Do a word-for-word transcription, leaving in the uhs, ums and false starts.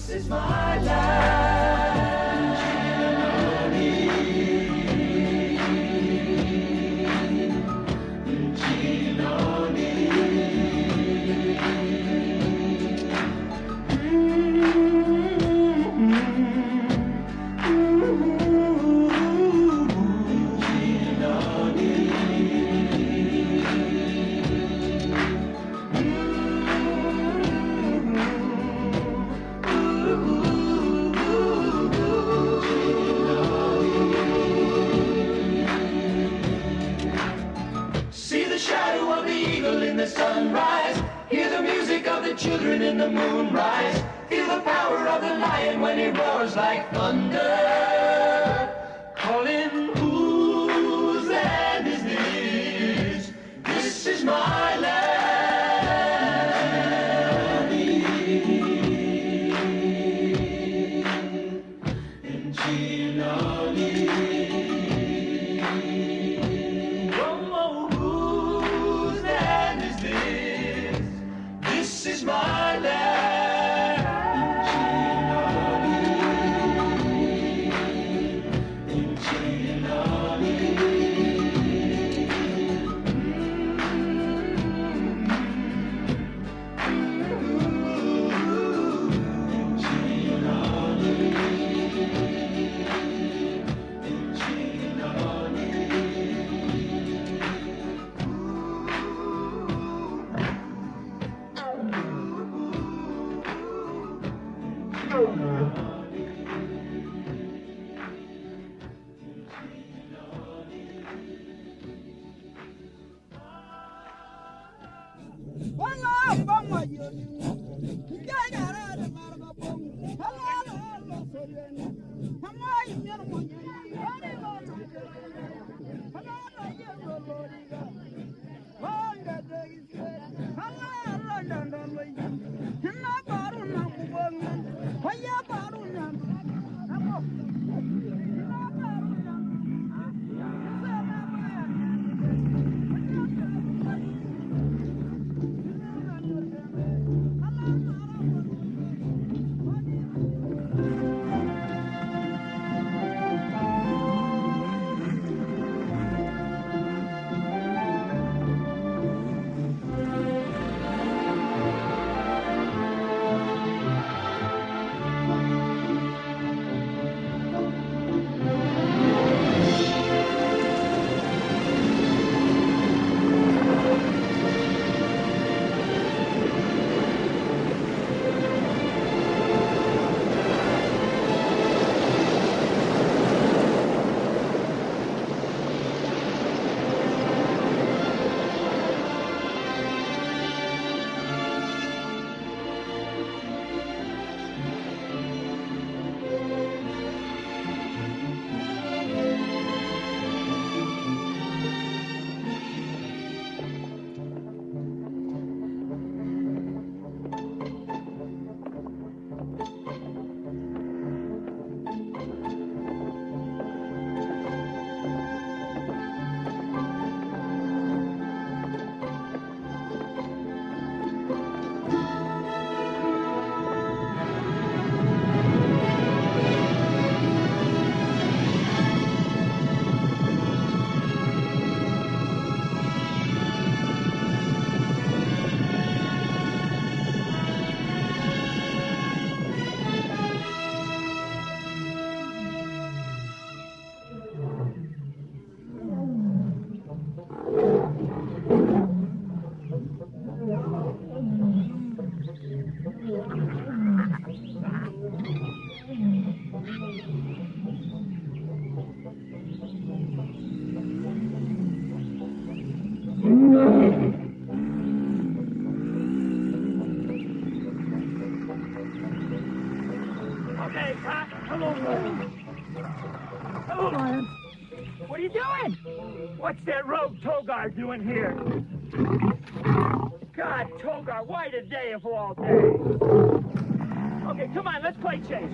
This is my land. Sunrise, hear the music of the children in the moonrise, feel the power of the lion when he roars like thunder, calling whose land is this? This is my land. In Chilali. This is my land. In Chilali. Hey, Pop. Hello, Lion. Hello, Lion. What are you doing? What's that rogue Togar doing here? God, Togar, why today of all days? Okay, come on, let's play chase.